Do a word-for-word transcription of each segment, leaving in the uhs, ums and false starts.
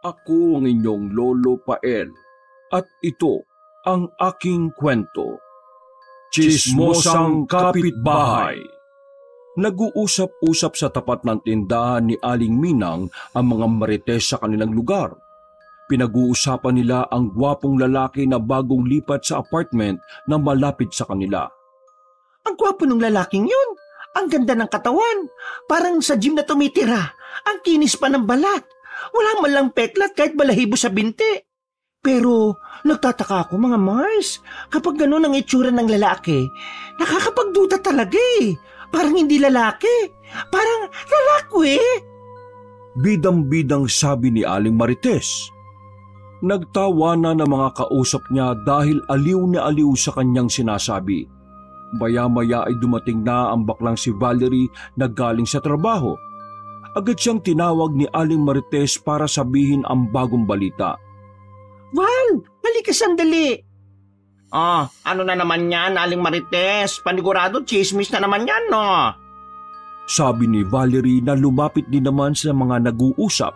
Ako ang inyong Lolo Pael at ito ang aking kwento. Tsismosang Kapitbahay. Nag-uusap-usap sa tapat ng tindahan ni Aling Minang ang mga marites sa kanilang lugar. Pinag-uusapan nila ang gwapong lalaki na bagong lipat sa apartment na malapit sa kanila. Ang gwapo ng lalaking yun. Ang ganda ng katawan. Parang sa gym na tumitira. Ang kinis pa ng balat. Wala man lang peklat kahit balahibo sa binti. Pero nagtataka ako mga Mars. Kapag gano'n ang itsura ng lalaki, nakakapagduda talaga eh. Parang hindi lalaki. Parang lalaki eh. Bidang-bidang sabi ni Aling Marites. Nagtawa na ng mga kausap niya dahil aliw na aliw sa kanyang sinasabi. Maya-maya ay dumating na ang baklang si Valerie na galing sa trabaho. Agad siyang tinawag ni Aling Marites para sabihin ang bagong balita. Val, halika sandali. Oh, ano na naman yan, Aling Marites? Panigurado, chismis na naman yan, no? Sabi ni Valerie na lumapit din naman sa mga nag-uusap.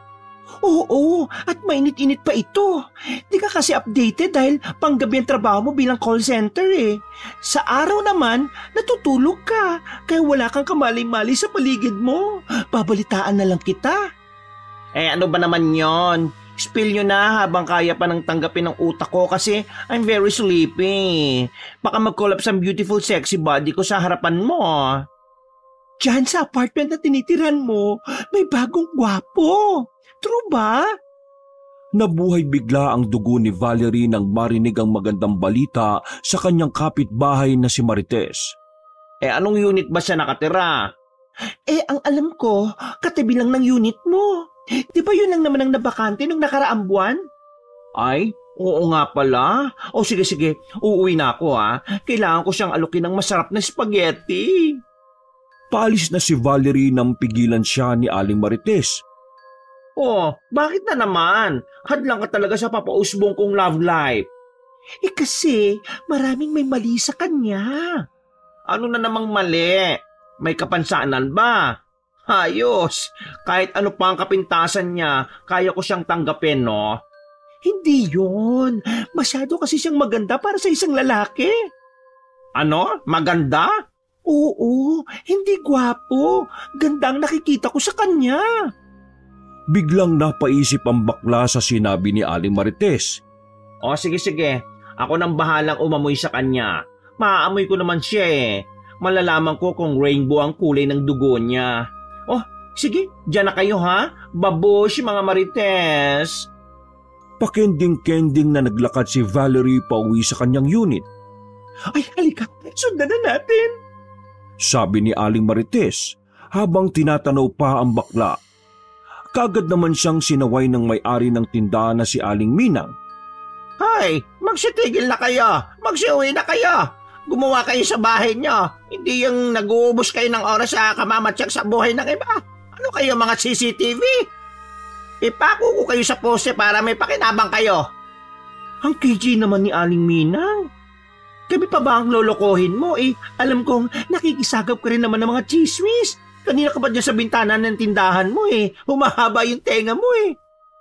Oo, at mainit-init pa ito. Di ka kasi updated dahil panggabi ang trabaho mo bilang call center eh. Sa araw naman, natutulog ka, kaya wala kang kamali-mali sa paligid mo. Babalitaan na lang kita. Eh ano ba naman yon? Spill nyo na habang kaya pa nang tanggapin ng utak ko kasi I'm very sleepy. Baka mag-collapse ang beautiful sexy body ko sa harapan mo. Diyan sa apartment na tinitiran mo, may bagong gwapo. True ba? Nabuhay bigla ang dugo ni Valerie nang marinig ang magandang balita sa kanyang kapitbahay na si Marites. Eh anong unit ba siya nakatira? Eh ang alam ko, katabi lang ng unit mo. Di ba yun lang naman ang nabakante nung nakaraang buwan? Ay, oo nga pala. O sige sige, uuwi na ako ha. Kailangan ko siyang alukin ng masarap na spaghetti. Paalis na si Valerie nang pigilan siya ni Aling Marites. Oh, bakit na naman? Hadlang ka talaga sa papausbong kong love life. Eh kasi maraming may mali sa kanya. Ano na namang mali? May kapansanan ba? Ayos, kahit ano pa ang kapintasan niya, kaya ko siyang tanggapin, no? Hindi yun. Masyado kasi siyang maganda para sa isang lalaki. Ano? Maganda? Oo, hindi gwapo. Gandang nakikita ko sa kanya. Biglang napaisip ang bakla sa sinabi ni Aling Marites. O sige sige, ako nang bahalang umamoy sa kanya. Maaamoy ko naman siya eh. Malalaman ko kung rainbow ang kulay ng dugo niya. Oh, sige, dyan na kayo ha. Babush mga Marites. Pakending-kending na naglakad si Valerie pauwi sa kanyang unit. Ay, halika, sundan na natin. Sabi ni Aling Marites habang tinatanaw pa ang bakla. Kagad naman siyang sinaway ng may-ari ng tindahan na si Aling Minang. Hay, magsitigil na kayo. Magsiuwi na kayo. Gumawa kayo sa bahay niyo. Hindi yung nag-uubos kayo ng oras sa kamamatsyag sa buhay ng iba. Ano kayo mga C C T V? Ipako ko kayo sa poste para may pakinabang kayo. Ang K G naman ni Aling Minang. Gabi pa ba ang lolokohin mo? Eh, alam kong nakikisagap ka rin naman ng mga chismis. Kanina ka pa dyan sa bintana ng tindahan mo eh. Humahaba yung tenga mo eh.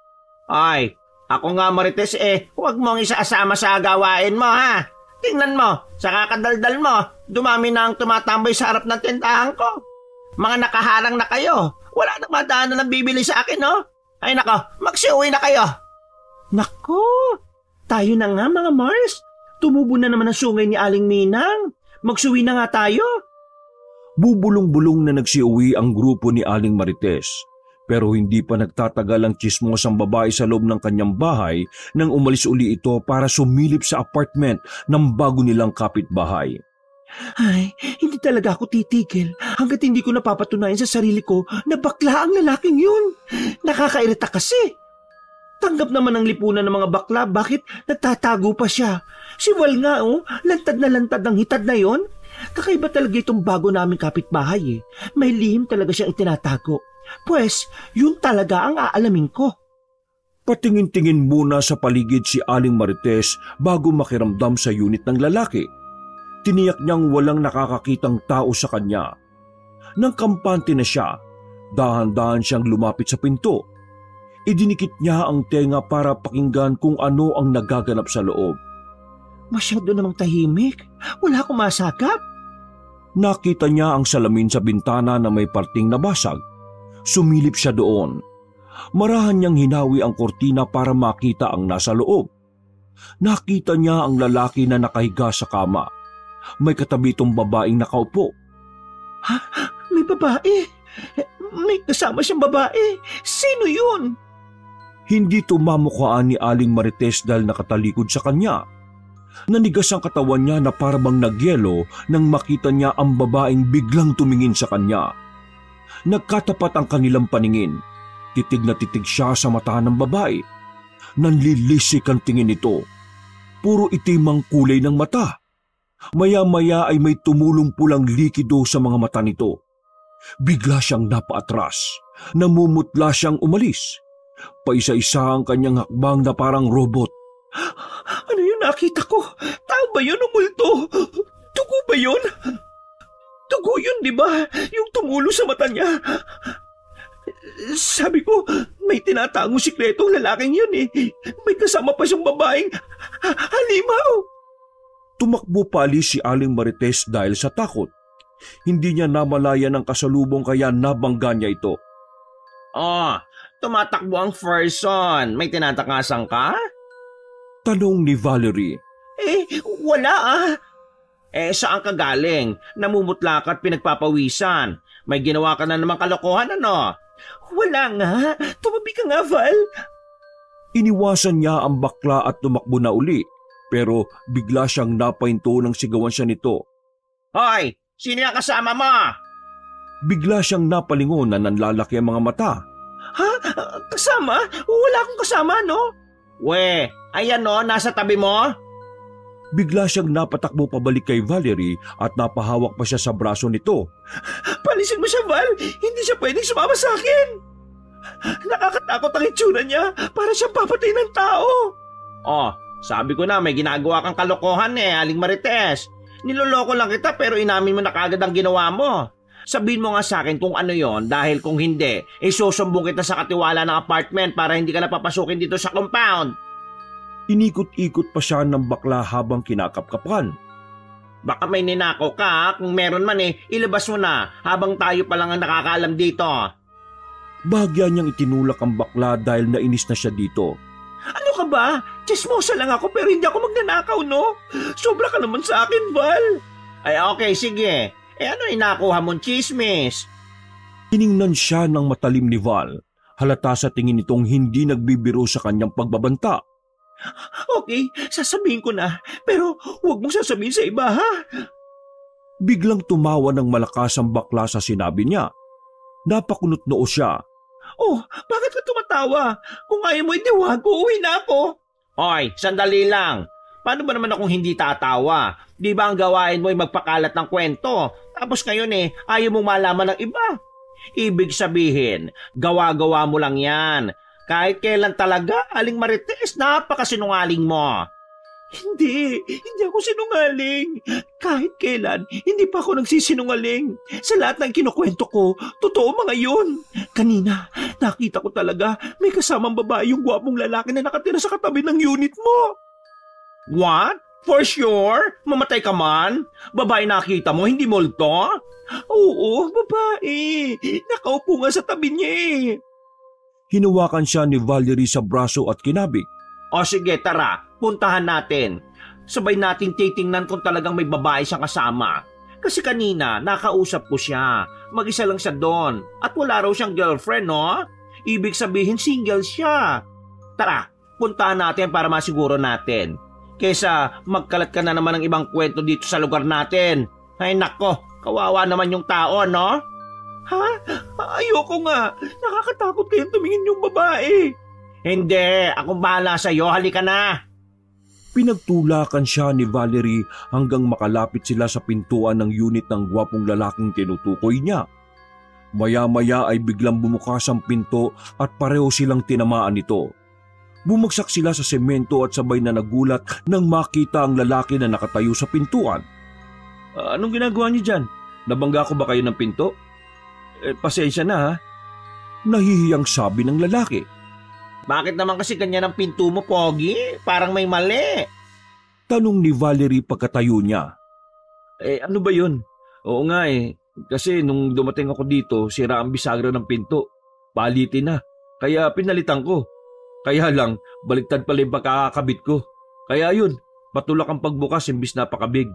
Ay, ako nga Marites eh. Huwag mong isaasama sa gawain mo ha. Tingnan mo, sa kakadaldal mo, dumami na ang tumatambay sa harap ng tindahan ko. Mga nakaharang na kayo. Wala nang madaanan ng bibili sa akin no? Ay nako, magsiuwi na kayo. Nako, tayo na nga mga Mars. Tumubo na naman ang sungay ni Aling Minang. Magsuwi na nga tayo. Bubulong-bulong na nagsiuwi ang grupo ni Aling Marites. Pero hindi pa nagtatagal ang tsismosang babae sa loob ng kanyang bahay nang umalis uli ito para sumilip sa apartment ng bago nilang kapitbahay. Ay, hindi talaga ako titigil hanggat hindi ko napapatunayan sa sarili ko na bakla ang lalaking yun. Nakakairita kasi. Tanggap naman ang lipunan ng mga bakla, bakit nagtatago pa siya? Si Val nga oh, lantad na lantad ng hitad na yon. Kakaiba talaga itong bago naming kapitbahay eh. May lihim talaga siyang itinatago. Pues, yun talaga ang aalamin ko. Patingin-tingin muna sa paligid si Aling Marites bago makiramdam sa unit ng lalaki. Tiniyak niyang walang nakakakitang tao sa kanya. Nang kampante na siya, dahan-dahan siyang lumapit sa pinto. Idinikit niya ang tenga para pakinggan kung ano ang nagaganap sa loob. Masyado namang tahimik. Wala akong masakap. Nakita niya ang salamin sa bintana na may parting nabasag. Sumilip siya doon. Marahan niyang hinawi ang kortina para makita ang nasa loob. Nakita niya ang lalaki na nakahiga sa kama. May katabi itong babaeng nakaupo. Ha? May babae? May kasama siyang babae? Sino yun? Hindi tumamukhaan ni Aling Marites dahil nakatalikod sa kanya. Nanigas ang katawan niya na parabang nagyelo nang makita niya ang babaeng biglang tumingin sa kanya. Nagkatapat ang kanilang paningin. Titig na titig siya sa mata ng babae. Nanlilisik ang tingin nito. Puro itim ang kulay ng mata. Maya-maya ay may tumulong pulang likido sa mga mata nito. Bigla siyang napaatras. Namumutla siyang umalis. Paisa-isa ang kanyang hakbang na parang robot. Ano yun nakita ko? Tao ba yun o multo? Dugo ba yun? Dugo yun, di ba? Yung tumulo sa mata niya. Sabi ko, may tinatangong sikretong lalaking yun eh. May kasama pa siyang babaeng halimaw. Tumakbo paalis si Aling Marites dahil sa takot. Hindi niya namalayan ang kasalubong kaya nabangga niya ito. Oh, tumatakbo ang person. May tinatakasan ka? Tanong ni Valerie. Eh, wala ah. Eh, saan ka galing? Namumutla ka at pinagpapawisan. May ginawa ka na namang kalokohan, ano? Wala nga. Tumabi ka nga, Val. Iniwasan niya ang bakla at tumakbo na uli. Pero bigla siyang napahinto nang sigawan siya nito. Hoy! Sino yung kasama mo? Bigla siyang napalingon na nanlalaki ang mga mata. Ha? Kasama? Wala akong kasama, no? We, ayan no, nasa tabi mo? Bigla siyang napatakbo pabalik kay Valerie at napahawak pa siya sa braso nito. Palisin mo siya, Val. Hindi siya pwedeng sumama sa akin. Nakakatakot ang itsura niya. Para siyang papatay ng tao. Oh, sabi ko na may ginagawa kang kalokohan eh, Aling Marites. Niloloko lang kita pero inamin mo na kagad ang ginawa mo. Sabihin mo nga sa akin kung ano yon dahil kung hindi, isusumbong kita sa katiwala ng apartment para hindi ka na papasukin dito sa compound. Inikot-ikot pa siya ng bakla habang kinakapkapan. Baka may ninakaw ka, kung meron man eh, ilabas mo na habang tayo pa lang ang nakakaalam dito. Bahagya niyang itinulak ang bakla dahil nainis na siya dito. Ano ka ba? Tsismosa lang ako pero hindi ako magnanakaw, no? Sobra ka naman sa akin, Val. Ay okay, sige. Eh ano inakuha mong chismis? Tiningnan siya ng matalim ni Val. Halata sa tingin nitong hindi nagbibiro sa kanyang pagbabanta. Okay, sasabihin ko na. Pero huwag mong sasabihin sa iba, ha? Biglang tumawa ng malakas ang bakla sa sinabi niya. Napakunot noo siya. Oh, bakit ka tumatawa? Kung ayaw mo itiwag, uuwi na ako. Oy, sandali lang. Paano ba naman akong hindi tatawa? Di ba ang gawain mo ay magpakalat ng kwento? Tapos ngayon eh, ayaw mong malaman ng iba. Ibig sabihin, gawa-gawa mo lang yan. Kahit kailan talaga, Aling Marites, napakasinungaling mo. Hindi, hindi ako sinungaling. Kahit kailan, hindi pa ako nagsisinungaling. Sa lahat ng kinukwento ko, totoo mga yun. Kanina, nakita ko talaga may kasamang babae yung gwapong lalaki na nakatira sa katabi ng unit mo. What? For sure? Mamatay ka man? Babae nakita mo, hindi multo? Oo, babae. Nakaupo nga sa tabi niya eh. Hinawakan siya ni Valerie sa braso at kinabig. O sige, tara, puntahan natin. Sabay natin titingnan kung talagang may babae siyang kasama. Kasi kanina, nakausap ko siya. Mag-isa lang siya doon. At wala raw siyang girlfriend, no? Ibig sabihin, single siya. Tara, puntahan natin para masiguro natin. Kesa magkalat ka na naman ng ibang kwento dito sa lugar natin. Ay nako, kawawa naman yung tao, no? Ha? Ayoko nga. Nakakatakot kayong tumingin yung babae. Hindi, akong bahala sa'yo. Halika na. Pinagtulakan siya ni Valerie hanggang makalapit sila sa pintuan ng unit ng gwapong lalaking tinutukoy niya. Maya-maya ay biglang bumukas ang pinto at pareho silang tinamaan nito. Bumagsak sila sa semento at sabay na nagulat nang makita ang lalaki na nakatayo sa pintuan. Uh, anong ginagawa niyo dyan? Nabangga ko ba kayo ng pinto? Eh, pasensya na ha. Nahihiyang sabi ng lalaki. Bakit naman kasi ganyan ang pinto mo, Pogi? Parang may mali. Tanong ni Valerie pagkatayo niya. Eh, ano ba yun? Oo nga eh. Kasi nung dumating ako dito, sira ang bisagra ng pinto. Palitin na. Kaya pinalitan ko. Kaya lang, baliktad pala yung pagkakakabit ko. Kaya yun, patulak ang pagbukas imbis na pakabig.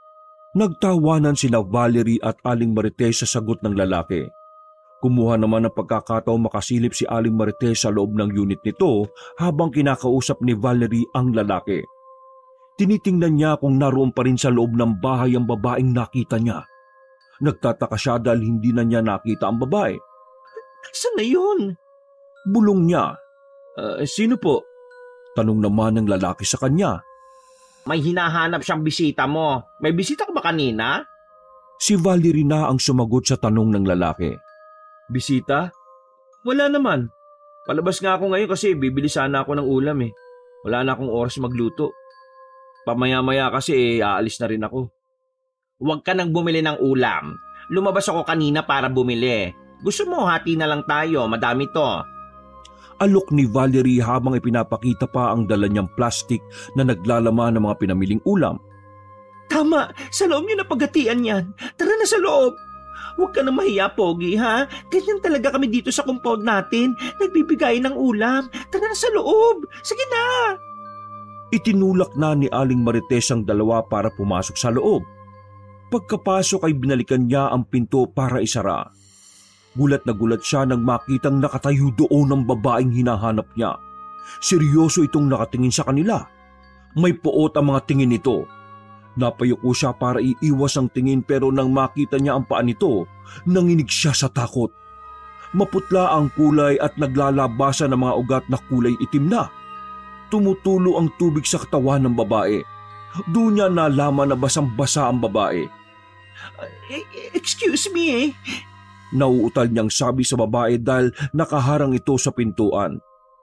Nagtawanan sina Valerie at Aling Marites sa sagot ng lalaki. Kumuha naman ng pagkakataong makasilip si Aling Marites sa loob ng unit nito habang kinakausap ni Valerie ang lalaki. Tinitingnan niya kung naroon pa rin sa loob ng bahay ang babaeng nakita niya. Nagtataka siya dahil hindi na niya nakita ang babae. Saan na yun? Bulong niya. Uh, sino po? Tanong naman ng lalaki sa kanya. May hinahanap siyang bisita mo. May bisita ka ba kanina? Si Valerie na ang sumagot sa tanong ng lalaki. Bisita? Wala naman. Palabas nga ako ngayon kasi bibili sana ako ng ulam eh. Wala na akong oras magluto. Pamaya-maya kasi eh, aalis na rin ako. Huwag ka nang bumili ng ulam. Lumabas ako kanina para bumili. Gusto mo hati na lang tayo, madami to. Alok ni Valerie habang ipinapakita pa ang dala niyang plastic na naglalaman ng mga pinamiling ulam. Tama, sa loob niyo na paghatian yan. Tara na sa loob. Huwag ka na mahiya, Pogi, ha? Ganyan talaga kami dito sa compound natin. Nagbibigay ng ulam. Tara na sa loob. Sige na. Itinulak na ni Aling Marites ang dalawa para pumasok sa loob. Pagkapasok ay binalikan niya ang pinto para isara. Gulat na gulat siya nang makitang nakatayo doon ang babaeng hinahanap niya. Seryoso itong nakatingin sa kanila. May puot ang mga tingin nito. Napayuko siya para iiwas ang tingin pero nang makita niya ang paa nito, nanginig siya sa takot. Maputla ang kulay at naglalabasan ng mga ugat na kulay itim na. Tumutulo ang tubig sa katawan ng babae. Doon niya nalaman na basang-basa ang babae. Uh, excuse me eh. Nauutal niyang sabi sa babae dahil nakaharang ito sa pintuan.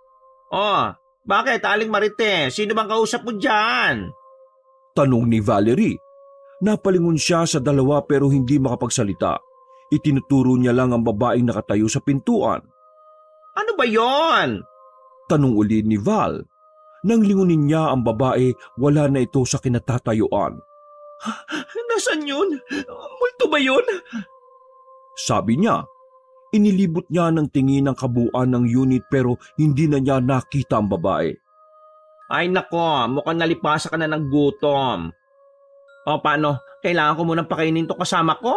Oh, bakit Aling Marites? Sino bang kausap mo dyan? Tanong ni Valerie. Napalingon siya sa dalawa pero hindi makapagsalita. Itinuturo niya lang ang babaeng nakatayo sa pintuan. Ano ba yon? Tanong uli ni Val. Nang lingunin niya ang babae, wala na ito sa kinatatayuan. Nasaan yun? Multo ba yun? Sabi niya. Inilibot niya ng tingin ang kabuuan ng unit pero hindi na niya nakita ang babae. Ay nako, mukhang nalipasa ka na ng gutom. O paano, kailangan ko munang pakainin to kasama ko?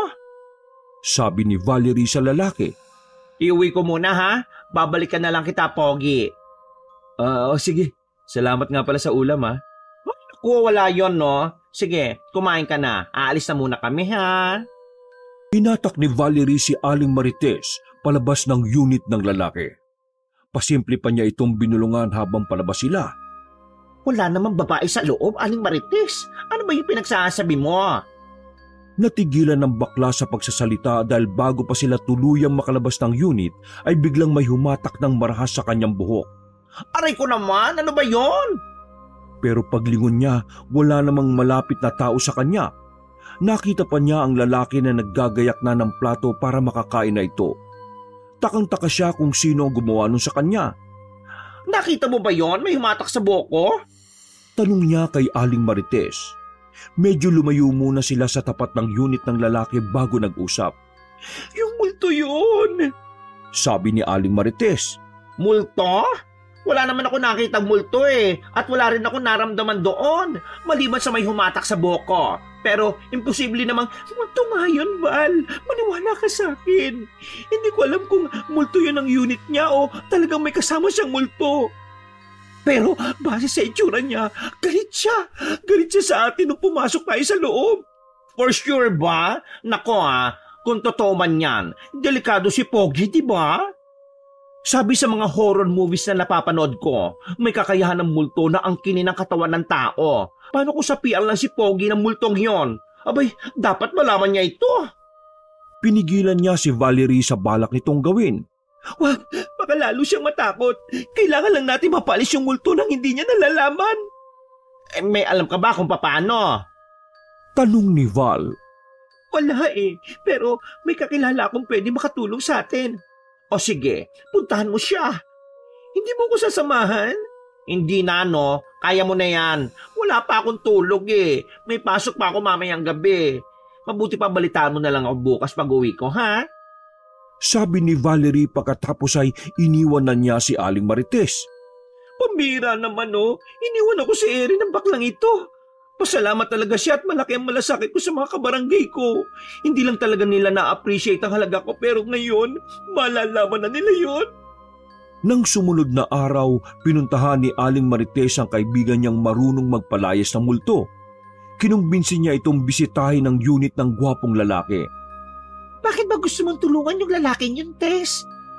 Sabi ni Valerie sa lalaki. Iuwi ko muna ha, babalikan na lang kita, Pogi. Ah, uh, oh, sige. Salamat nga pala sa ulam ha. Ay naku, wala yon no. Sige, kumain ka na. Aalis na muna kami ha. Hinatak ni Valerie si Aling Marites palabas ng unit ng lalaki. Pasimple pa niya itong binulungan habang palabas sila. Wala namang babae sa loob, Aling Marites. Ano ba yung pinagsasabi mo? Natigilan ng bakla sa pagsasalita dahil bago pa sila tuluyang makalabas ng unit ay biglang may humatak ng marahas sa kanyang buhok. Aray ko naman, ano ba yon? Pero paglingon niya, wala namang malapit na tao sa kanya. Nakita pa niya ang lalaki na naggagayak na ng plato para makakain na ito. Takang-taka siya kung sino ang gumawa nun sa kanya. Nakita mo ba yon? May humatak sa buhok? Tanong niya kay Aling Marites. Medyo lumayo muna sila sa tapat ng unit ng lalaki bago nag-usap. Yung multo yun! Sabi ni Aling Marites. Multo? Wala naman ako nakita multo eh. At wala rin ako naramdaman doon. Maliban sa may humatak sa buhok ko. Pero imposible namang multo nga yun, Val. Maniwala ka sa akin. Hindi ko alam kung multo yun ang unit niya o talagang may kasama siyang multo. Pero base sa itsura niya, galit siya. Galit siya sa atin nung pumasok tayo sa loob. For sure ba? Nako ah, kung totoo man yan, delikado si Pogi, di ba? Sabi sa mga horror movies na napapanood ko, may kakayahan ng multo na angkinin ang katawan ng tao. Paano kung sapian lang si Pogi ng multong yon? Abay, dapat malaman niya ito. Pinigilan niya si Valerie sa balak nitong gawin. Wag, baka lalo siyang matakot. Kailangan lang natin mapalis yung multo nang hindi niya nalalaman. Eh, may alam ka ba kung paano? Tanong ni Val. Wala eh, pero may kakilala akong pwede makatulong sa atin. O sige, puntahan mo siya. Hindi mo ko sasamahan? Hindi na, no? Kaya mo na yan. Wala pa akong tulog eh. May pasok pa ako mamayang gabi. Mabuti pa balitaan mo na lang ako bukas pag uwi ko, ha? Sabi ni Valerie pagkatapos ay iniwan na niya si Aling Marites. Pambira naman oh, iniwan ako si Erin ng baklang ito. Pasalamat talaga siya at malaki ang malasakit ko sa mga kabarangay ko. Hindi lang talaga nila na-appreciate ang halaga ko pero ngayon, malalaman na nila yon. Nang sumunod na araw, pinuntahan ni Aling Marites ang kaibigan niyang marunong magpalayas ng multo. Kinumbinsi niya itong bisitahin ng unit ng gwapong lalaki. Bakit ba gusto mong tulungan yung lalaking yun, Tess?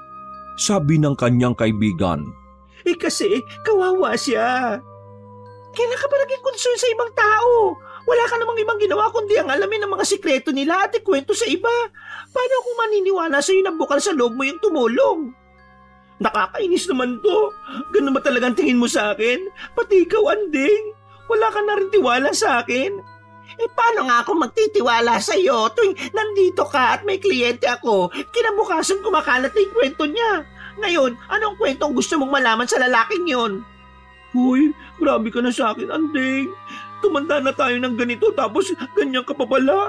Sabi ng kanyang kaibigan. Eh kasi, kawawa siya. Kailan ka ba naging concern sa ibang tao? Wala ka namang ibang ginawa kundi ang alamin ng mga sikreto nila at ikwento sa iba. Paano kung maniniwala sa'yo na bukal sa loob mo yung tumulong? Nakakainis naman to. Ganun ba talagang tingin mo sa akin? Pati ikaw, Anding. Wala ka na rin tiwala sa akin. Eh paano nga ako magtitiwala sa iyo tuwing nandito ka at may kliyente ako? Kinabukasan kumakalat na yung kwento niya. Ngayon, anong kwentong gusto mong malaman sa lalaking yon? Hoy, grabe ka na sa akin, Anding. Tumanda na tayo ng ganito tapos ganyan ka pa pala.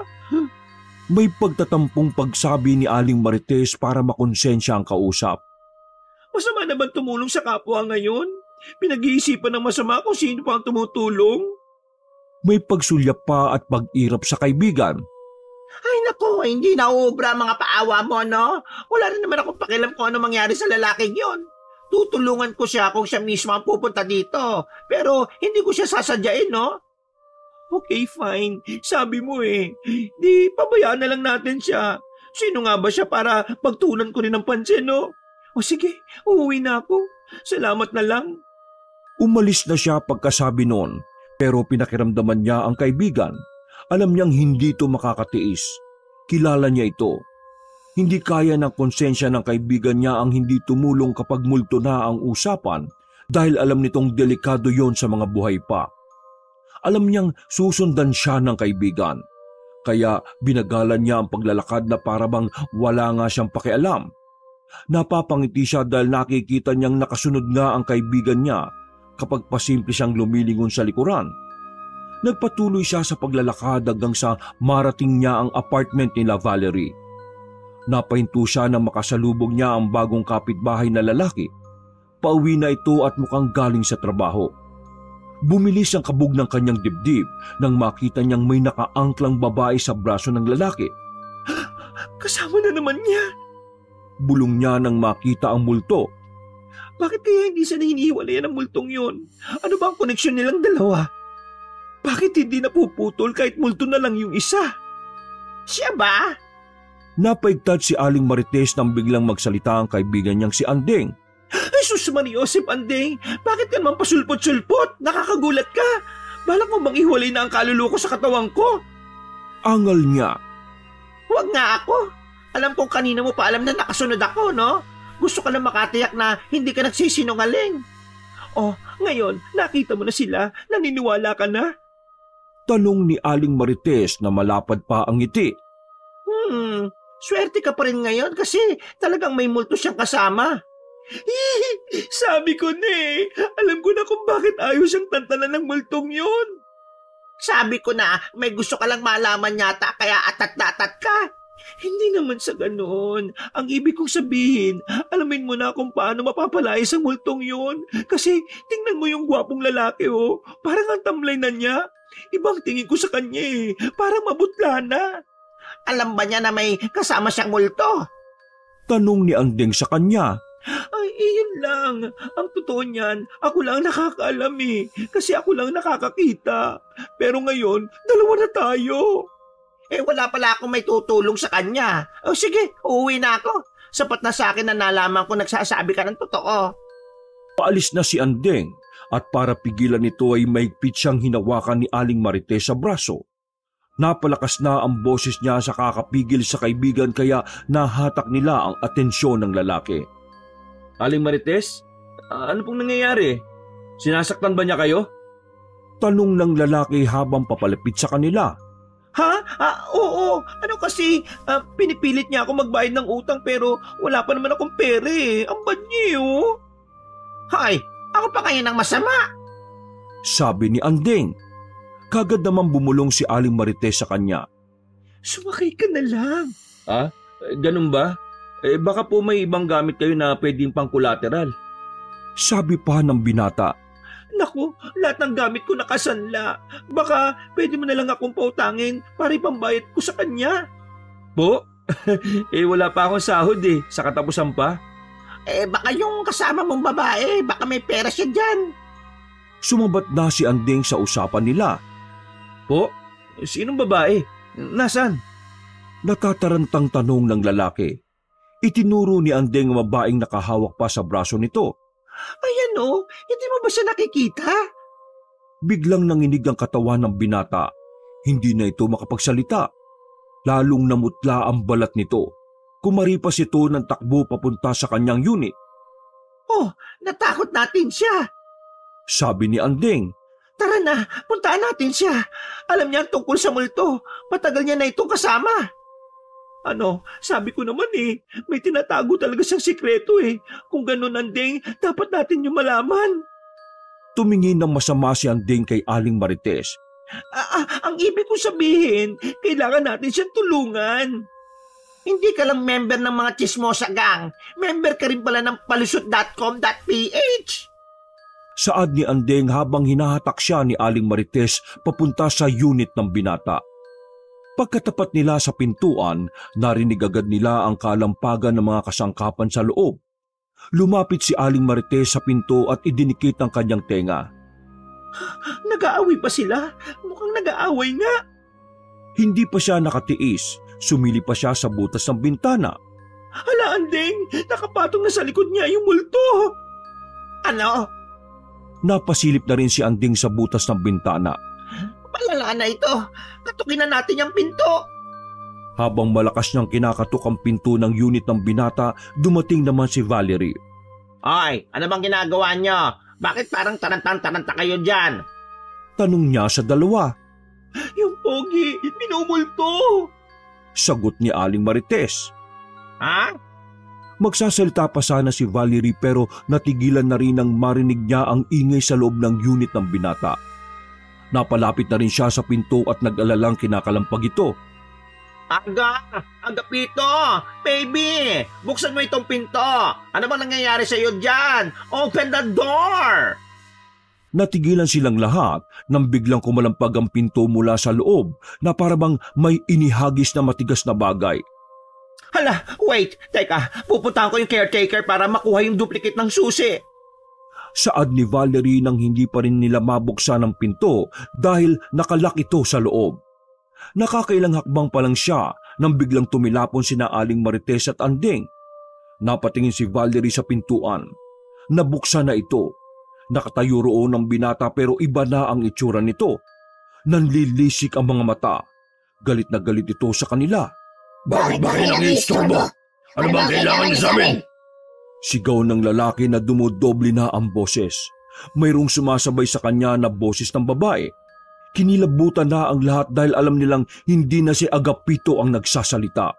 May pagtatampong pagsabi ni Aling Marites para makonsensya ang kausap. Masama na ba tumulong sa kapwa ngayon? Pinag-iisipan ng masama kung sino pa ang tumutulong? May pagsulyap pa at pag-irap sa kaibigan. Ay nako, hindi na ubra mga paawa mo, no? Wala rin naman akong pakialam kung ano mangyari sa lalaking yon. Tutulungan ko siya kung siya mismo ang pupunta dito. Pero hindi ko siya sasadyain, no? Okay, fine. Sabi mo eh. Di, pabayaan na lang natin siya. Sino nga ba siya para pagtunan ko rin ng pansin, no? O sige, uuwi na ako. Salamat na lang. Umalis na siya pagkasabi noon, pero pinakiramdaman niya ang kaibigan. Alam niyang hindi ito makakatiis. Kilala niya ito. Hindi kaya ng konsensya ng kaibigan niya ang hindi tumulong kapag multo na ang usapan dahil alam nitong delikado yon sa mga buhay pa. Alam niyang susundan siya ng kaibigan. Kaya binagalan niya ang paglalakad na parabang wala nga siyang pakialam. Napapangiti siya dahil nakikita niyang nakasunod nga ang kaibigan niya kapag pasimple siyang lumilingon sa likuran. Nagpatuloy siya sa paglalakad hanggang sa marating niya ang apartment nila Valerie. Napahinto siya nang makasalubog niya ang bagong kapitbahay na lalaki. Pauwi na ito at mukhang galing sa trabaho. Bumilis ang kabog ng kanyang dibdib nang makita niyang may nakaangklang babae sa braso ng lalaki. Kasama na naman niya. Bulong niya nang makita ang multo. Bakit kaya hindi siya hinihiwalayan ng multong yun? Ano ba ang koneksyon nilang dalawa? Bakit hindi napuputol kahit multo na lang yung isa? Siya ba? Napaigtad si Aling Marites nang biglang magsalita ang kaibigan niyang si Anding. Ay, sus Mariosep, Anding! Bakit ka naman pasulpot-sulpot? Nakakagulat ka! Balak mo bang ihiwalay na ang kaluluwa ko sa katawan ko? Angal niya. Huwag nga ako. Alam kong kanina mo pa alam na nakasunod ako, no? Gusto ka lang makatiyak na hindi ka nagsisinungaling. Oh, ngayon, nakita mo na sila, naniniwala ka na? Tanong ni Aling Marites na malapad pa ang ngiti. Hmm, swerte ka pa rin ngayon kasi talagang may multo siyang kasama. Sabi ko na eh, alam ko na kung bakit ayaw siyang tantanan ng multong yun. Sabi ko na may gusto ka lang malaman yata kaya atat na atat ka. Hindi naman sa ganoon. Ang ibig kong sabihin, alamin mo na kung paano mapapalayas ang multong yun. Kasi tingnan mo yung gwapong lalaki oh, parang ang tamlay na niya. Ibang tingin ko sa kanya eh, parang mabutla na. Alam ba niya na may kasama siyang multo? Tanong ni Anding sa kanya. Ay, iyon lang. Ang totoo niyan, ako lang nakakaalam eh. Kasi ako lang nakakakita. Pero ngayon, dalawa na tayo. Eh wala pala akong may tutulong sa kanya. O sige, uuwi na ako. Sapat na sa akin na nalaman ko nagsasabi ka ng totoo. Paalis na si Anding at para pigilan nito ay maigpit siyang hinawakan ni Aling Marites sa braso. Napalakas na ang boses niya sa kakapigil sa kaibigan kaya nahatak nila ang atensyon ng lalaki. Aling Marites, uh, ano pong nangyayari? Sinasaktan ba niya kayo? Tanong ng lalaki habang papalapit sa kanila. Ha? Ah, oo. Ano kasi, uh, pinipilit niya ako magbayad ng utang pero wala pa naman akong pera eh. Ang bad niya oh. Hoy, ako pa kayo ng masama. Sabi ni Anding. Kagad naman bumulong si Aling Marites sa kanya. Sumakay ka na lang. Ah, ganun ba? Eh baka po may ibang gamit kayo na pwedeng pang collateral. Sabi pa ng binata. Naku, lahat ng gamit ko nakasanla. Baka pwede mo na lang akong pautangin para ipambayad ko sa kanya. Po? Eh wala pa akong sahod eh, sa katapusan pa. Eh baka yung kasama mong babae, baka may pera siya dyan. Sumabat na si Anding sa usapan nila. Po? Sinong babae? Nasaan? Natatarantang tanong ng lalaki. Itinuro ni Anding ang babaeng nakahawak pa sa braso nito. Ayan o, hindi mo ba siya nakikita? Biglang nanginig ang katawan ng binata. Hindi na ito makapagsalita. Lalong namutla ang balat nito. Kumaripas ito ng takbo papunta sa kanyang unit. Oh, natakot natin siya. Sabi ni Anding. Tara na, puntaan natin siya. Alam niya tungkol sa multo. Matagal niya na itong kasama. Ano, sabi ko naman eh, may tinatago talaga siyang sikreto eh. Kung ganun, Anding, dapat natin yung malaman. Tumingin ng masama si Anding kay Aling Marites. Ah, ah, ang ibig ko sabihin, kailangan natin siyang tulungan. Hindi ka lang member ng mga Tsismosang Gang. Member ka rin pala ng palusot dot com dot p h. Saad ni Anding habang hinahatak siya ni Aling Marites papunta sa unit ng binata. Pagkatapat nila sa pintuan, narinig agad nila ang kalampagan ng mga kasangkapan sa loob. Lumapit si Aling Marites sa pinto at idinikit ang kanyang tenga. Nag-aaway pa sila? Mukhang nag-aaway nga. Hindi pa siya nakatiis, sumili pa siya sa butas ng bintana. Hala, Anding, nakapatong na sa likod niya yung multo. Ano? Napasilip na rin si Anding sa butas ng bintana. Palala na ito. Katukin na natin yung pinto. Habang malakas niyang kinakatok ang pinto ng unit ng binata, dumating naman si Valerie. Oy, ano bang ginagawa niyo? Bakit parang tarantang-taranta kayo dyan? Tanong niya sa dalawa. Yung pogi, minumulto. Sagot ni Aling Marites. Ha? Magsasalita pa sana si Valerie pero natigilan na rin nang marinig niya ang ingay sa loob ng unit ng binata. Napalapit na rin siya sa pinto at nag-alalang kinakalampag ito. Aga! Agapito! Baby! Buksan mo itong pinto! Ano bang nangyayari sa iyo dyan? Open the door! Natigilan silang lahat nang biglang kumalampag ang pinto mula sa loob na parabang may inihagis na matigas na bagay. Hala, wait! Teka, pupuntahan ko yung caretaker para makuha yung duplicate ng susi. Saad ni Valerie nang hindi pa rin nila mabuksan ang pinto dahil nakalak ito sa loob. Nakakailang hakbang pa lang siya nang biglang tumilapon sina Aling Marites at Anding. Napatingin si Valerie sa pintuan. Nabuksan na ito. Nakatayo roon ang binata pero iba na ang itsura nito. Nanlilisik ang mga mata. Galit na galit ito sa kanila. Bakit ba kayo nang-iistorbo? Ano bang kailangan niyo sa amin? Sigaw ng lalaki na dumodoble na ang boses. Mayroong sumasabay sa kanya na boses ng babae. Kinilabutan na ang lahat dahil alam nilang hindi na si Agapito ang nagsasalita.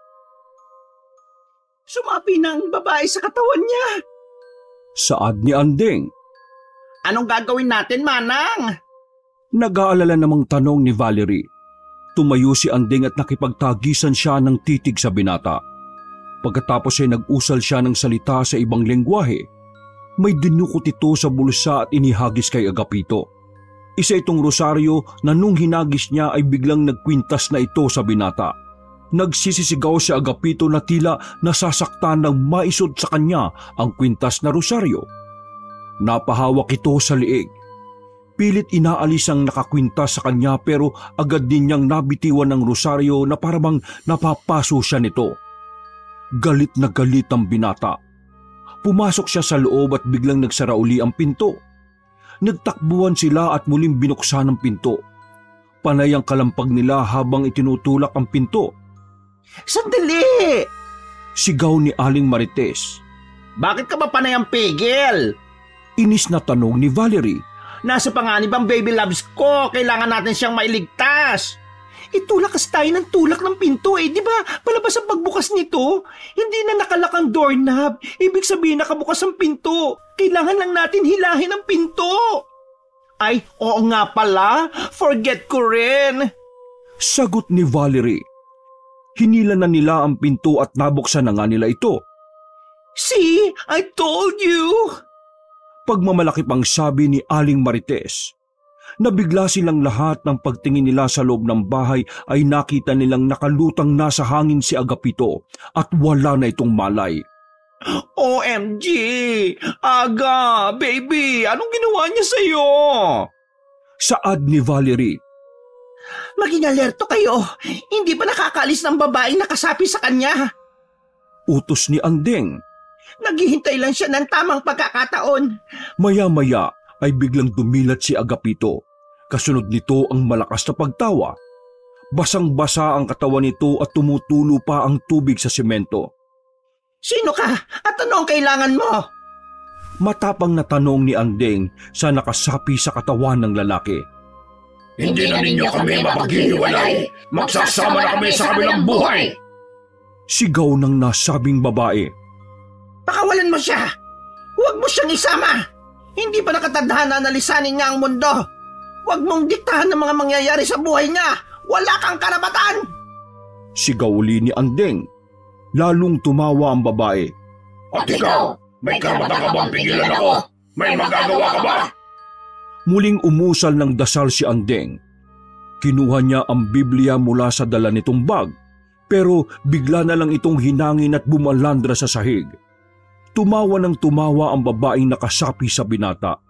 Sumapi na ang babae sa katawan niya. Saad ni Anding. Anong gagawin natin, Manang? Nag-aalala namang tanong ni Valerie. Tumayo si Anding at nakipagtagisan siya ng titig sa binata. Pagkatapos ay nag-usal siya ng salita sa ibang lengguwahe. May dinukot ito sa bulsa at inihagis kay Agapito. Isa itong rosaryo na nung hinagis niya ay biglang nagkwintas na ito sa binata. Nagsisisigaw si Agapito na tila nasasaktan ng maisod sa kanya ang kwintas na rosaryo. Napahawak ito sa liig. Pilit inaalis ang nakakwintas sa kanya pero agad din niyang nabitiwan ng rosaryo na parabang napapaso siya nito. Galit na galit ang binata. Pumasok siya sa loob at biglang nagsara uli ang pinto. Nagtakbuhan sila at muling binuksan ang pinto. Panay ang kalampag nila habang itinutulak ang pinto. Sandali! Sigaw ni Aling Marites. Bakit ka ba panay ang pigil? Inis na tanong ni Valerie. Nasa panganib ang baby loves ko. Kailangan natin siyang mailigtas. Itulak kasi tayo ng tulak ng pinto eh. Di ba palabas ang pagbukas nito? Hindi na nakalak ang doorknob. Ibig sabihin nakabukas ang pinto. Kailangan lang natin hilahin ang pinto. Ay, oo nga pala. Forget ko rin. Sagot ni Valerie. Hinila na nila ang pinto at nabuksan na nga nila ito. See, I told you. Pagmamalaki pang sabi ni Aling Marites. Nabigla silang lahat ng pagtingin nila sa loob ng bahay ay nakita nilang nakalutang nasa hangin si Agapito at wala na itong malay. O M G! Aga! Baby! Anong ginawa niya sa'yo? Saad ni Valerie. Maging alerto kayo! Hindi pa nakakaalis ng babaeng nakasapi sa kanya? Utos ni Andeng. Naghihintay lang siya ng tamang pagkakataon. Maya-maya ay biglang dumilat si Agapito. Kasunod nito ang malakas na pagtawa. Basang-basa ang katawan nito at tumutulo pa ang tubig sa semento. Sino ka at ano ang kailangan mo? Matapang na tanong ni Andeng sa nakasapi sa katawan ng lalaki. Hindi na ninyo kami mapaghihiwalay. Magsasama na kami sa kabilang buhay. Sigaw ng nasabing babae. Pakawalan mo siya! Huwag mo siyang isama! Hindi pa nakatadhana na lisanin niya ang mundo! Huwag mong diktahan ng mga mangyayari sa buhay niya! Wala kang karapatan! Sigaw uli ni Andeng. Lalong tumawa ang babae. At ikaw, may karapatan ka bang pigilan ako? May magagawa ka ba? Muling umusal ng dasal si Andeng. Kinuha niya ang Biblia mula sa dala nitong bag, pero bigla na lang itong hinangin at bumalandra sa sahig. Tumawa ng tumawa ang babaeng nakasapi sa binata.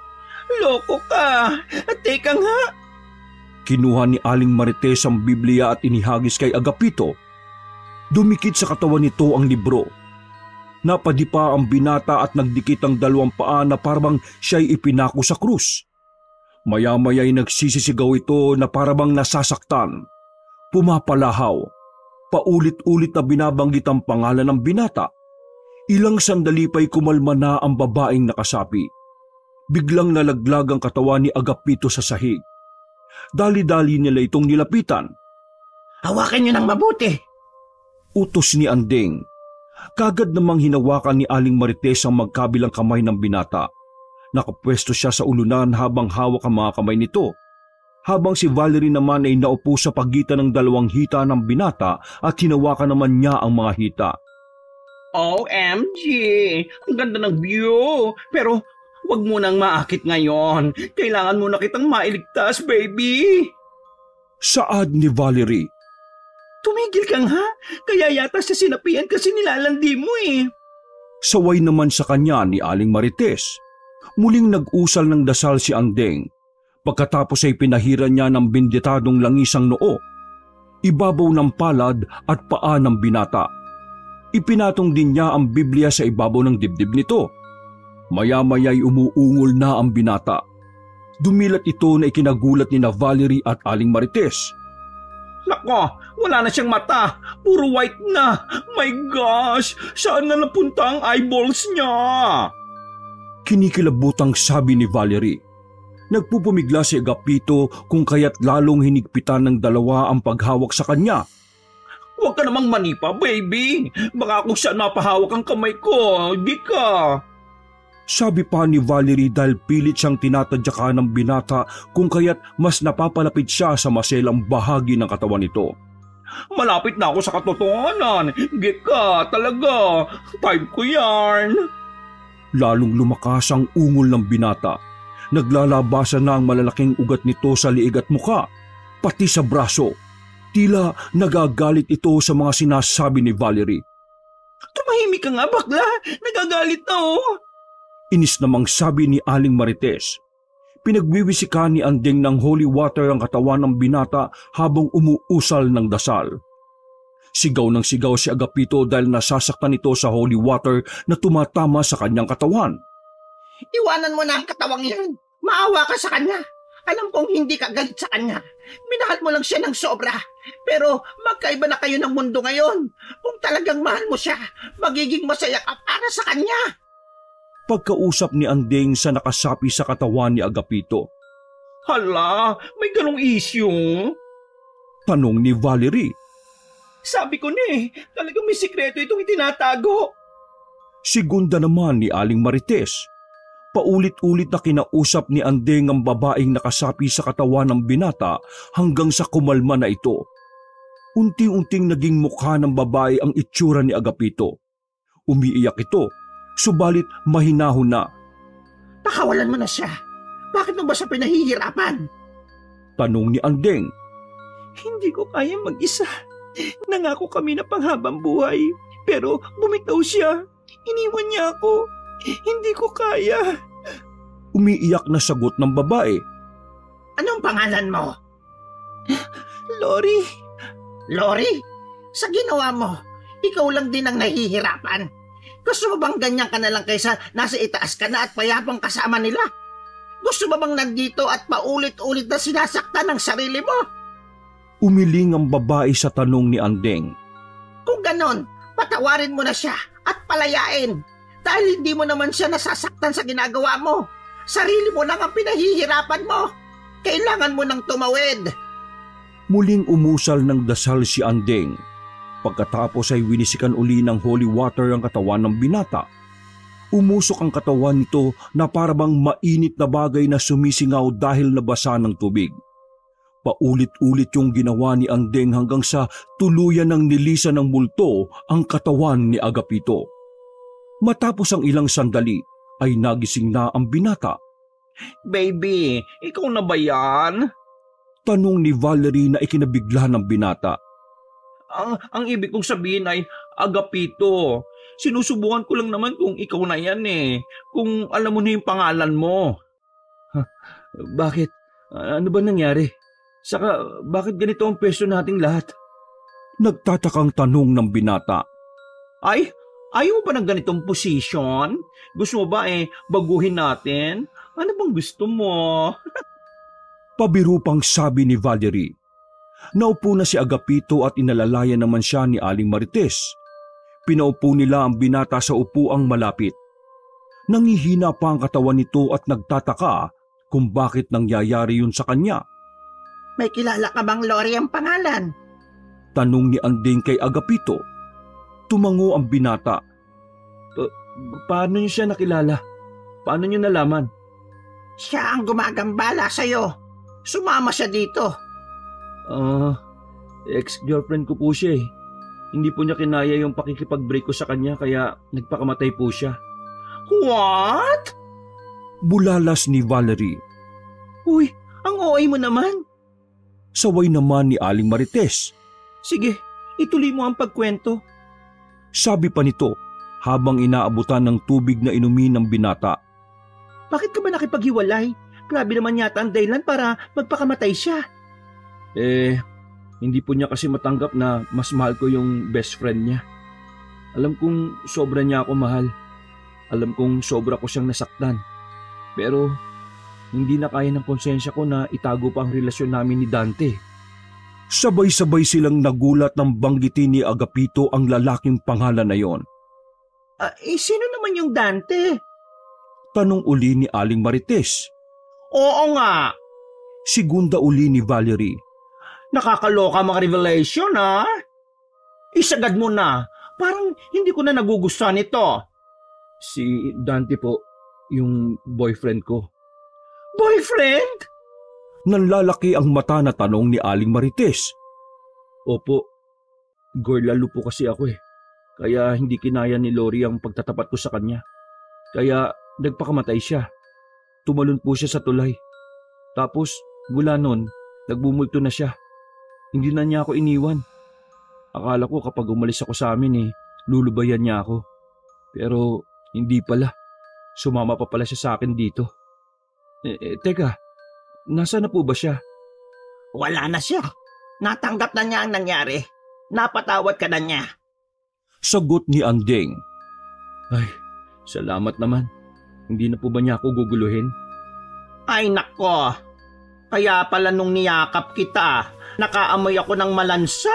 Loko ka! Teka nga! Kinuha ni Aling Marites ang Biblia at inihagis kay Agapito. Dumikit sa katawan nito ang libro. Napadipa ang binata at nagdikit ang dalawang paa na parang siya'y ipinako sa krus. Maya-maya'y nagsisisigaw ito na parabang nasasaktan. Pumapalahaw. Paulit-ulit na binabanggit ang pangalan ng binata. Ilang sandali pa'y kumalma na ang babaeng nakasapi. Biglang nalaglag ang katawan ni Agapito sa sahig. Dali-dali nila itong nilapitan. Hawakan niyo ng mabuti! Utos ni Andeng. Kagad namang hinawakan ni Aling Marites ang magkabilang kamay ng binata. Nakapwesto siya sa ulunan habang hawak ang mga kamay nito. Habang si Valerie naman ay naupo sa pagitan ng dalawang hita ng binata at hinawakan naman niya ang mga hita. O M G! Ang ganda ng view! Pero huwag mo nang maakit ngayon. Kailangan mo na kitang mailigtas, baby! Saad ni Valerie. Tumigil ka nga! Kaya yata sa sinapian kasi nilalandi mo eh! Saway naman sa kanya ni Aling Marites. Muling nag-usal ng dasal si Andeng. Pagkatapos ay pinahiran niya ng benditadong langisang noo, ibabaw ng palad at paa ng binata. Ipinatong din niya ang Biblia sa ibabaw ng dibdib nito. Maya-maya'y umuungol na ang binata. Dumilat ito na ikinagulat ni na Valerie at Aling Marites. Nako, wala na siyang mata. Puro white na. My gosh, saan na napunta ang eyeballs niya? Kinikilabutang sabi ni Valerie. Nagpupumigla si Agapito kung kaya't lalong hinigpitan ng dalawa ang paghawak sa kanya. Huwag ka namang manipa, baby. Baka kung saan mapahawak ang kamay ko, di ka. Sabi pa ni Valerie dahil pilit siyang tinatadyakan ng binata kung kaya't mas napapalapit siya sa maselang bahagi ng katawan nito. Malapit na ako sa katotohanan. Gika, talaga. Type ko yarn. Lalong lumakas ang ungol ng binata. Naglalabasan na ang malalaking ugat nito sa liig at muka, pati sa braso. Tila nagagalit ito sa mga sinasabi ni Valerie. Tumahimik ka nga, bakla. Nagagalit na oh. Inis namang sabi ni Aling Marites. Pinagwiwisikan ni Andeng ng holy water ang katawan ng binata habang umuusal ng dasal. Sigaw ng sigaw si Agapito dahil nasasaktan ito sa holy water na tumatama sa kanyang katawan. Iwanan mo na ang katawang yan. Maawa ka sa kanya. Alam kong hindi ka galit sa kanya. Minahal mo lang siya ng sobra. Pero magkaiba na kayo ng mundo ngayon. Kung talagang mahal mo siya, magiging masaya ka para sa kanya. Pagkausap ni Andeng sa nakasapi sa katawan ni Agapito. Hala, may ganong issue? Tanong ni Valerie. Sabi ko na eh, talagang may sikreto itong itinatago. Segunda naman ni Aling Marites. Paulit-ulit na kinausap ni Andeng ang babaeng nakasapi sa katawan ng binata hanggang sa kumalma na ito. Unti-unting naging mukha ng babae ang itsura ni Agapito. Umiiyak ito, subalit mahinahon na. Pakawalan mo na siya. Bakit mo ba siya pinahihirapan? Tanong ni Andeng. Hindi ko kaya mag-isa. Nangako kami na panghabang buhay, pero bumitaw siya. Iniwan niya ako. Hindi ko kaya. Umiiyak na sagot ng babae. Anong pangalan mo? Lori. Lori? Sa ginawa mo, ikaw lang din ang nahihirapan. Gusto mo bang ganyan ka na lang kaysa nasa itaas ka na at payapang kasama nila? Gusto mo bang nandito at paulit-ulit na sinasaktan ang sarili mo? Umiling ang babae sa tanong ni Andeng. Kung ganon, patawarin mo na siya at palayain. Dahil hindi mo naman siya nasasaktan sa ginagawa mo. Sarili mo lang ang pinahihirapan mo. Kailangan mo nang tumawid. Muling umusal ng dasal si Andeng. Pagkatapos ay winisikan uli ng holy water ang katawan ng binata. Umusok ang katawan nito na parabang mainit na bagay na sumisingaw dahil nabasa ng tubig. Paulit-ulit yung ginawa ni Andeng hanggang sa tuluyan ng nilisan ng multo ang katawan ni Agapito. Matapos ang ilang sandali ay nagising na ang binata. Baby, ikaw na ba yan? Tanong ni Valerie na ikinabigla ng binata. Ang, ang ibig kong sabihin ay Agapito. Sinusubukan ko lang naman kung ikaw na yan eh. Kung alam mo na yung pangalan mo. Huh, bakit? Ano ba nangyari? Saka bakit ganito ang pwesto nating lahat? Nagtatakang tanong ng binata. Ay, ayaw mo ba ng ganitong posisyon? Gusto mo ba eh baguhin natin? Ano bang gusto mo? Pabiro pang sabi ni Valerie. Naupo na si Agapito at inalalayan naman siya ni Aling Marites. Pinaupo nila ang binata sa upuang malapit. Nangihina pa ang katawan nito at nagtataka kung bakit nangyayari yun sa kanya. May kilala ka bang Lori ang pangalan? Tanong ni Andeng kay Agapito. Tumango ang binata. Pa- paano niyo siya nakilala? Paano niyo nalaman? Siya ang gumagambala sa'yo. Sumama siya dito. Ah, uh, ex-girlfriend ko po siya eh. Hindi po niya kinaya yung pakikipag-break ko sa kanya kaya nagpakamatay po siya. What? Bulalas ni Valerie. Uy, ang O A mo naman. Saway naman ni Aling Marites. Sige, ituloy mo ang pagkwento. Sabi pa nito habang inaabutan ng tubig na inumin ng binata. Bakit ka ba nakipaghiwalay? Grabe naman yata ang dahilan para magpakamatay siya. Eh, hindi po niya kasi matanggap na mas mahal ko yung best friend niya. Alam kong sobra niya ako mahal. Alam kong sobra ko siyang nasaktan. Pero hindi na kaya ng konsensya ko na itago pa ang relasyon namin ni Dante. Sabay-sabay silang nagulat nang banggitin ni Agapito ang lalaking pangalan na yon. Uh, eh, sino naman yung Dante? Tanong uli ni Aling Marites. Oo nga. Segunda uli ni Valerie. Nakakaloka mga revelation ha? Isagad mo na. Parang hindi ko na nagugustuhan ito. Si Dante po, yung boyfriend ko. Boyfriend? Nanlalaki ang mata na tanong ni Aling Marites. Opo, girl lalo po kasi ako eh. Kaya hindi kinaya ni Lori ang pagtatapat ko sa kanya. Kaya nagpakamatay siya. Tumalon po siya sa tulay. Tapos mula nun, nagbumulto na siya. Hindi na niya ako iniwan. Akala ko kapag umalis ako sa amin eh, lulubayan niya ako. Pero hindi pala. Sumama pa pala siya sa akin dito. Eh, eh teka, nasa na po ba siya? Wala na siya. Natanggap na niya ang nangyari. Napatawad ka na niya. Sagot ni Andeng. Ay, salamat naman. Hindi na po ba niya ako guguluhin? Ay nako. Kaya pala nung niyakap kita, nakaamoy ako ng malansa.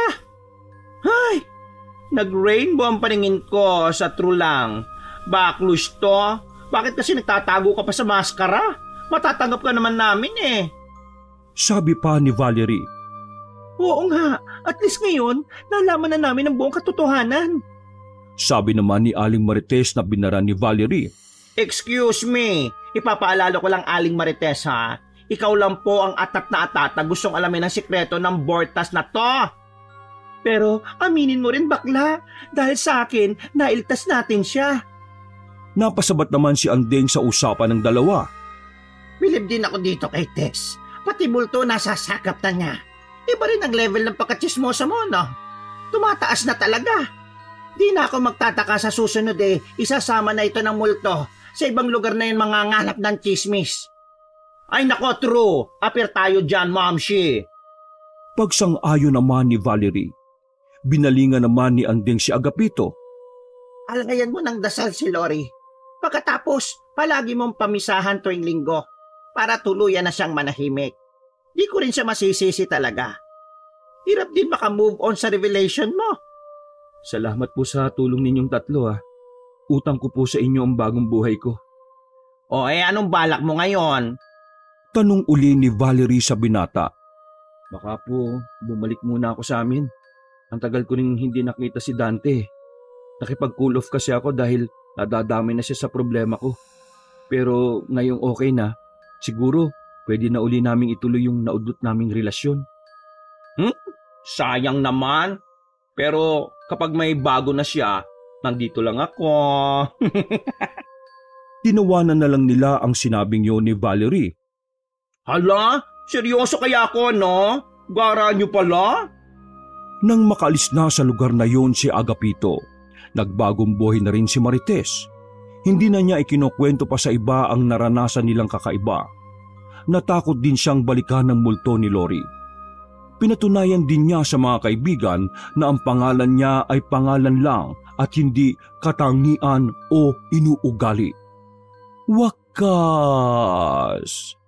Ay, nag-rainbow ang paningin ko sa true lang. Baklus to. Bakit kasi nagtatago ka pa sa maskara? Matatanggap ka naman namin eh. Sabi pa ni Valerie. Oo nga, at least ngayon, nalaman na namin ang buong katotohanan. Sabi naman ni Aling Marites na binara ni Valerie. Excuse me, ipapaalala ko lang Aling Marites ha. Ikaw lang po ang atat na atat na gustong alamin ang sikreto ng Bortas na to. Pero aminin mo rin bakla, dahil sa akin, nailtas natin siya. Napasabat naman si Andeng sa usapan ng dalawa. Bilib din ako dito kay Tess. Pati bulto nasasakap na niya. Iba rin ang level ng pagkatsismosa mo, no? Tumataas na talaga. Di na ako magtataka sa susunod eh, isasama na ito ng multo sa ibang lugar na yung mga nganap ng chismis. Ay nako, true. Apir tayo dyan, Mamshi. Pagsang-ayon naman ni Valerie. Binalingan naman ni Andeng si Agapito. Alagayan mo ng dasal si Lori. Pagkatapos, palagi mong pamisahan tuwing linggo para tuluyan na siyang manahimik. Di ko rin siya masisisi talaga. Hirap din makamove on sa revelation mo. Salamat po sa tulong ninyong tatlo ha. Utang ko po sa inyo ang bagong buhay ko. O eh, anong balak mo ngayon? Tanong uli ni Valerie sa binata. Baka po bumalik muna ako sa amin. Ang tagal ko rin hindi nakita si Dante. Nakipag-cool off kasi ako dahil nadadami na siya sa problema ko. Pero ngayong okay na, siguro pwede na uli naming ituloy yung naudot naming relasyon. Hmm? Sayang naman. Pero kapag may bago na siya, nandito lang ako. Tinawanan na lang nila ang sinabing yun ni Valerie. Hala? Seryoso kaya ako, no? Gara nyo pala? Nang makaalis na sa lugar na yon si Agapito, nagbagong buhay na rin si Marites. Hindi na niya ikinukwento pa sa iba ang naranasan nilang kakaiba. Natakot din siyang balikan ng multo ni Lori. Pinatunayan din niya sa mga kaibigan na ang pangalan niya ay pangalan lang at hindi katangian o inuugali. Wakas!